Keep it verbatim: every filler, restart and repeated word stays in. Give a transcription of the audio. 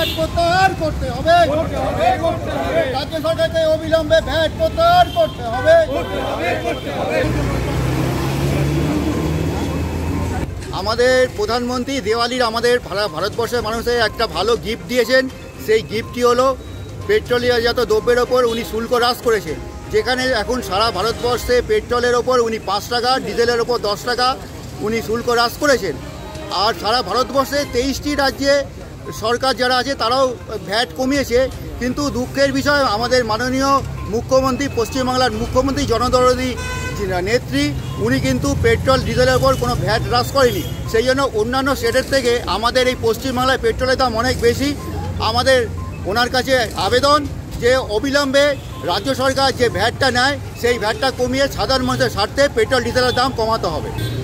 VAT প্রত্যাহার করতে হবে, রাজ্য সরকারকে অবিলম্বে ভ্যাট প্রত্যাহার করতে হবে। আমাদের প্রধানমন্ত্রী দেওয়ালির আমাদের ভারতবর্ষের মানুষের একটা ভালো গিফট দিয়েছেন। সেই গিফটটি হলো পেট্রোলিয়ামজাত দ্রব্যের ওপর উনি শুল্ক হ্রাস করেছেন। যেখানে এখন সারা ভারতবর্ষে পেট্রোলের ওপর উনি পাঁচ টাকা, ডিজেলের ওপর দশ টাকা উনি শুল্ক হ্রাস করেছেন। আর সারা ভারতবর্ষে তেইশটি রাজ্যে সরকার যারা আছে তারাও ভ্যাট কমিয়েছে। কিন্তু দুঃখের বিষয় আমাদের মাননীয় মুখ্যমন্ত্রী, পশ্চিমবাংলার মুখ্যমন্ত্রী জনদরদী নেত্রী, উনি কিন্তু পেট্রোল ডিজেলের ওপর কোনো ভ্যাট হ্রাস করেনি। সেই জন্য অন্যান্য স্টেটের থেকে আমাদের এই পশ্চিমবাংলায় পেট্রোলের দাম অনেক বেশি। আমাদের ওনার কাছে আবেদন যে অবিলম্বে রাজ্য সরকার যে ভ্যাটটা নেয় সেই ভ্যাটটা কমিয়ে সাধারণ মানুষের স্বার্থে পেট্রোল ডিজেলের দাম কমাতে হবে।